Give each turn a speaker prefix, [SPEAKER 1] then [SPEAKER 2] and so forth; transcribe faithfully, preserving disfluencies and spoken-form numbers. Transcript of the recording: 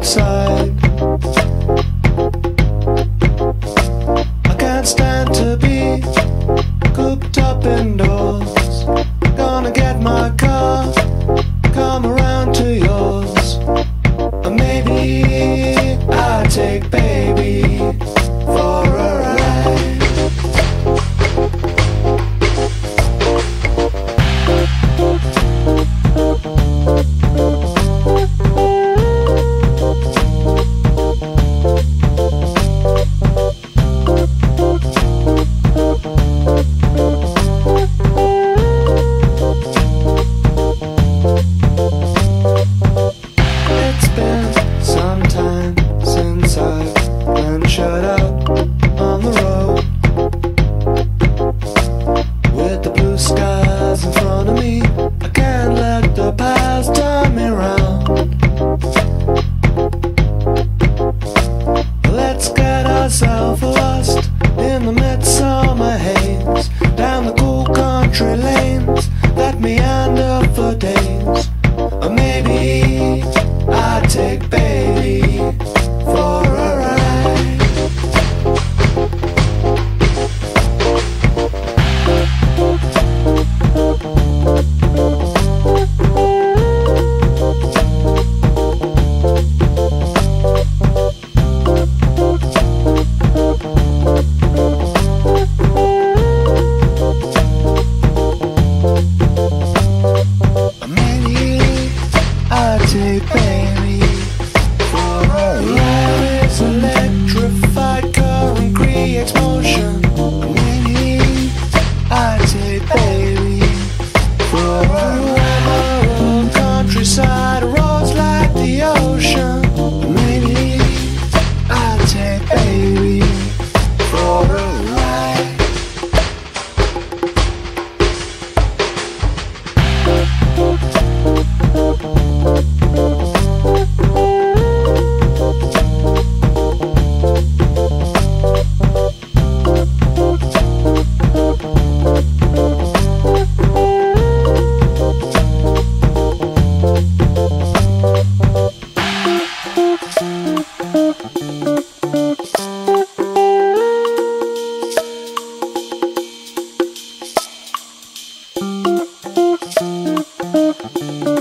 [SPEAKER 1] outside. I can't stand to be cooped up indoors. Gonna get my car, come around to yours. Or maybe I take baby for a ride. It's been some time since I've been shut up on the road, with the blue skies in front of me. I can't let the past turn me round. Let's get ourselves lost in the midsummer haze, down the cool country lanes that meander for days. Or maybe I take baby for a ride. Or maybe I take baby for a ride. It's electrified current creates motion. Or maybe I take baby for a ride. The countryside rolls like the ocean. Or maybe I take baby for a ride. Thank you.